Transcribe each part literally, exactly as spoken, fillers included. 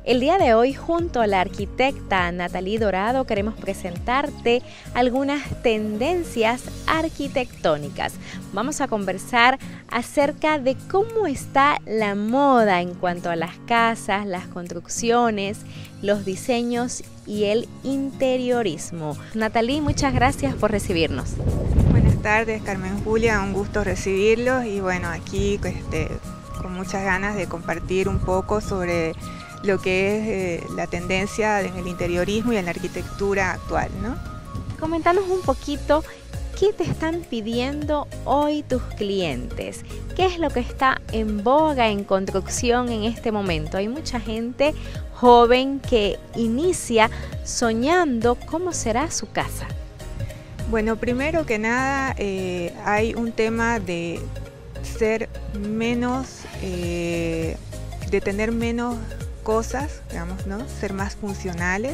El día de hoy, junto a la arquitecta Natalie Dorado, queremos presentarte algunas tendencias arquitectónicas. Vamos a conversar acerca de cómo está la moda en cuanto a las casas, las construcciones, los diseños y el interiorismo. Natalie, muchas gracias por recibirnos. Buenas tardes, Carmen Julia, un gusto recibirlos y bueno, aquí este, con muchas ganas de compartir un poco sobre lo que es eh, la tendencia en el interiorismo y en la arquitectura actual, ¿no? Coméntanos un poquito, ¿qué te están pidiendo hoy tus clientes? ¿Qué es lo que está en boga en construcción en este momento? Hay mucha gente joven que inicia soñando cómo será su casa. Bueno, primero que nada eh, hay un tema de ser menos, eh, de tener menos cosas, digamos, ¿no? Ser más funcionales,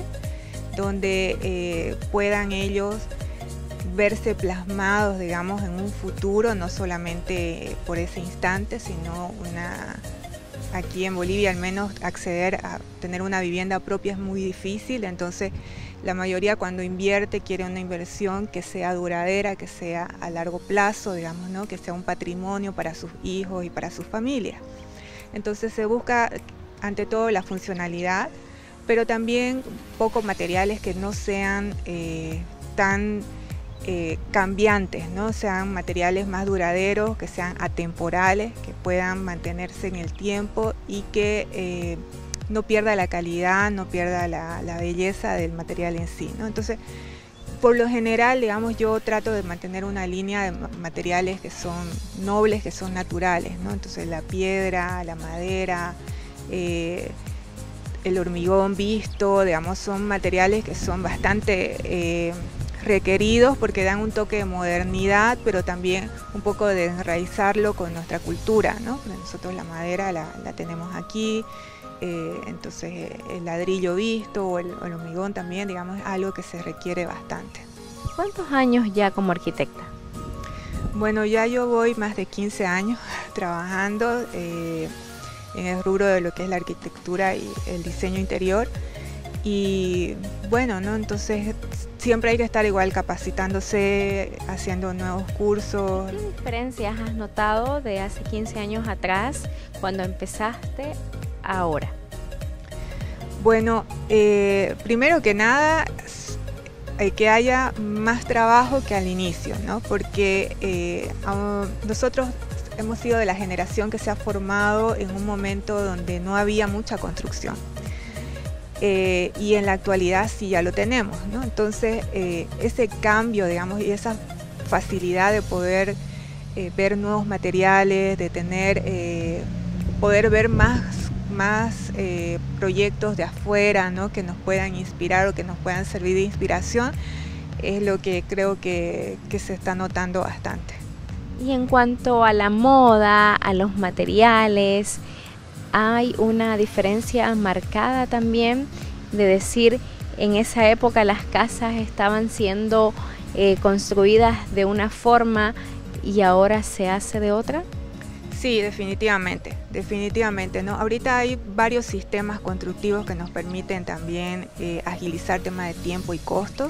donde eh, puedan ellos verse plasmados, digamos, en un futuro, no solamente por ese instante, sino una, aquí en Bolivia al menos acceder a tener una vivienda propia es muy difícil, entonces la mayoría cuando invierte quiere una inversión que sea duradera, que sea a largo plazo, digamos, ¿no? Que sea un patrimonio para sus hijos y para sus familias. Entonces se busca ante todo la funcionalidad, pero también pocos materiales que no sean eh, tan eh, cambiantes, ¿no? Sean materiales más duraderos, que sean atemporales, que puedan mantenerse en el tiempo y que eh, no pierda la calidad, no pierda la, la belleza del material en sí, ¿no? Entonces, por lo general, digamos, yo trato de mantener una línea de materiales que son nobles, que son naturales, ¿no? Entonces la piedra, la madera, eh, el hormigón visto, digamos, son materiales que son bastante eh, requeridos porque dan un toque de modernidad, pero también un poco de enraizarlo con nuestra cultura, ¿no? Nosotros la madera la, la tenemos aquí, eh, entonces el ladrillo visto o el, el hormigón también, digamos, es algo que se requiere bastante. ¿Cuántos años ya como arquitecta? Bueno, ya yo voy más de quince años trabajando eh, en el rubro de lo que es la arquitectura y el diseño interior. Y bueno, ¿no? Entonces siempre hay que estar igual capacitándose, haciendo nuevos cursos. ¿Qué diferencias has notado de hace quince años atrás cuando empezaste ahora? Bueno, eh, primero que nada, eh, que haya más trabajo que al inicio, ¿no? Porque eh, nosotros hemos sido de la generación que se ha formado en un momento donde no había mucha construcción. Eh, y en la actualidad sí ya lo tenemos, ¿no? Entonces eh, ese cambio, digamos, y esa facilidad de poder eh, ver nuevos materiales, de tener, eh, poder ver más, más eh, proyectos de afuera, ¿no? Que nos puedan inspirar o que nos puedan servir de inspiración, es lo que creo que, que se está notando bastante. Y en cuanto a la moda, a los materiales, hay una diferencia marcada también de decir, en esa época las casas estaban siendo eh, construidas de una forma y ahora se hace de otra. Sí, definitivamente, definitivamente, ¿no? Ahorita hay varios sistemas constructivos que nos permiten también eh, agilizar temas de tiempo y costos.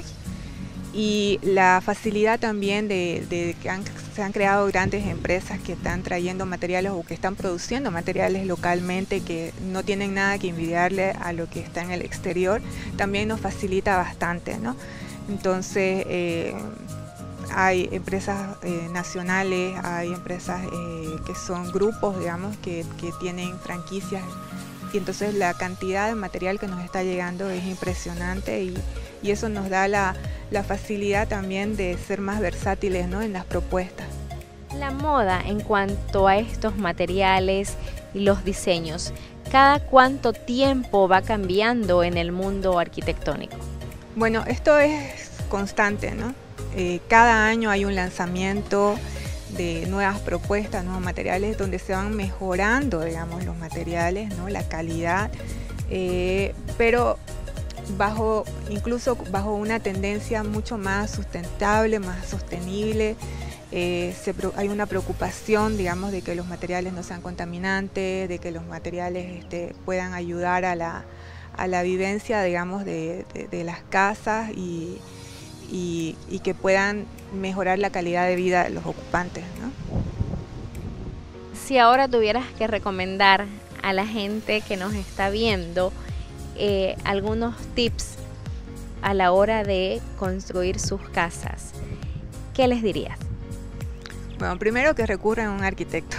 Y la facilidad también de, de que han, se han creado grandes empresas que están trayendo materiales o que están produciendo materiales localmente que no tienen nada que envidiarle a lo que está en el exterior, también nos facilita bastante, ¿no? Entonces eh, hay empresas eh, nacionales, hay empresas eh, que son grupos, digamos, que, que tienen franquicias y entonces la cantidad de material que nos está llegando es impresionante y, y eso nos da la la facilidad también de ser más versátiles, ¿no? En las propuestas. La moda en cuanto a estos materiales y los diseños, ¿cada cuánto tiempo va cambiando en el mundo arquitectónico? Bueno, esto es constante, ¿no? Eh, cada año hay un lanzamiento de nuevas propuestas, nuevos materiales, donde se van mejorando, digamos, los materiales, ¿no? La calidad, eh, pero bajo, incluso bajo una tendencia mucho más sustentable, más sostenible. Eh, se, hay una preocupación, digamos, de que los materiales no sean contaminantes, de que los materiales este, puedan ayudar a la, a la vivencia, digamos, de, de, de las casas y, y, y que puedan mejorar la calidad de vida de los ocupantes, ¿no? Si ahora tuvieras que recomendar a la gente que nos está viendo eh, algunos tips a la hora de construir sus casas, ¿qué les dirías? Bueno, primero que recurran a un arquitecto,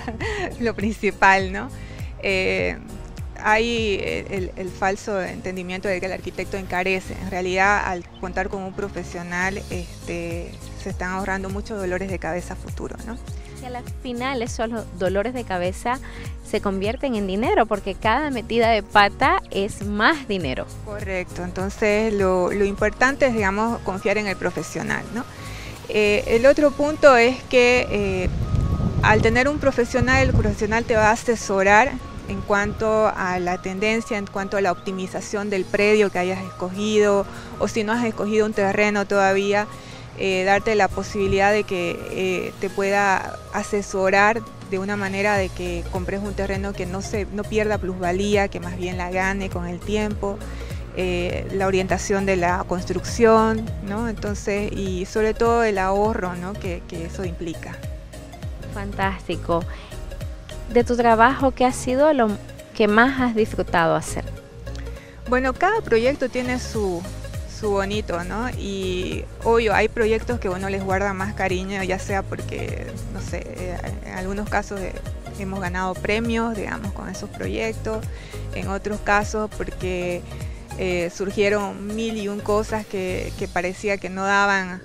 lo principal, ¿no? Eh, hay el, el falso entendimiento de que el arquitecto encarece. En realidad, al contar con un profesional, este, se están ahorrando muchos dolores de cabeza a futuro, ¿no? Y al final esos dolores de cabeza se convierten en dinero, porque cada metida de pata es más dinero. Correcto, entonces lo, lo importante es, digamos, confiar en el profesional, ¿no? Eh, el otro punto es que eh, al tener un profesional, el profesional te va a asesorar en cuanto a la tendencia, en cuanto a la optimización del predio que hayas escogido, o si no has escogido un terreno todavía, eh, darte la posibilidad de que eh, te pueda asesorar de una manera de que compres un terreno que no, se, no pierda plusvalía, que más bien la gane con el tiempo. Eh, la orientación de la construcción, ¿no? Entonces, y sobre todo el ahorro, ¿no? que, que eso implica. Fantástico. De tu trabajo, ¿qué ha sido lo que más has disfrutado hacer? Bueno, cada proyecto tiene su, su bonito, ¿no? Y obvio, hay proyectos que uno les guarda más cariño, ya sea porque, no sé, en algunos casos eh, hemos ganado premios, digamos, con esos proyectos, en otros casos porque Eh, surgieron mil y un cosas que, que parecía que no daban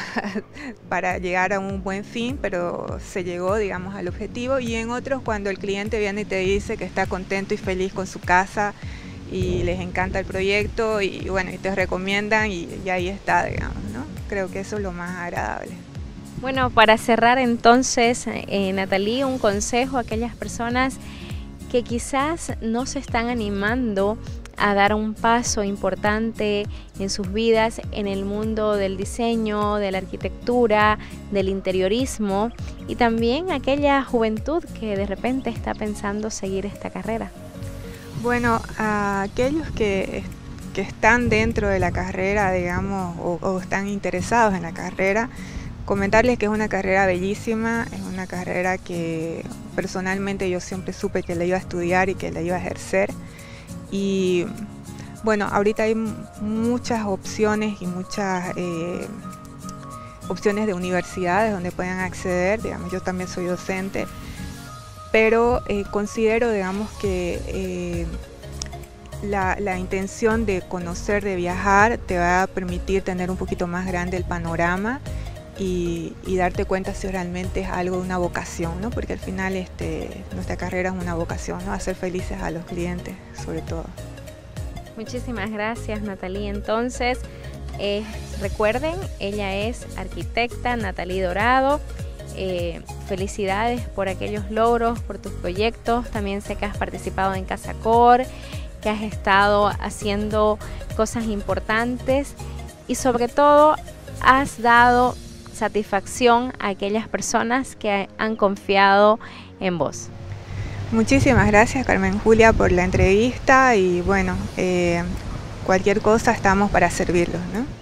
para llegar a un buen fin, pero se llegó, digamos, al objetivo. Y en otros, cuando el cliente viene y te dice que está contento y feliz con su casa y les encanta el proyecto y bueno, y te recomiendan y, y ahí está, digamos, ¿no? Creo que eso es lo más agradable. Bueno, para cerrar entonces, eh, Natalie, un consejo a aquellas personas que quizás no se están animando a dar un paso importante en sus vidas en el mundo del diseño, de la arquitectura, del interiorismo, y también aquella juventud que de repente está pensando seguir esta carrera. Bueno, a aquellos que, que están dentro de la carrera, digamos, o, o están interesados en la carrera, comentarles que es una carrera bellísima, es una carrera que personalmente yo siempre supe que la iba a estudiar y que la iba a ejercer. Y bueno, ahorita hay muchas opciones y muchas eh, opciones de universidades donde puedan acceder, digamos, yo también soy docente, pero eh, considero, digamos, que eh, la, la intención de conocer, de viajar, te va a permitir tener un poquito más grande el panorama y, y darte cuenta si realmente es algo de una vocación, ¿no? Porque al final este, nuestra carrera es una vocación, ¿no? Hacer felices a los clientes, sobre todo. Muchísimas gracias, Natalie. Entonces, eh, recuerden, ella es arquitecta, Natalie Dorado. Eh, felicidades por aquellos logros, por tus proyectos. También sé que has participado en CasaCor, que has estado haciendo cosas importantes y sobre todo has dado satisfacción a aquellas personas que han confiado en vos. Muchísimas gracias, Carmen Julia, por la entrevista y bueno, eh, cualquier cosa estamos para servirlos, ¿no?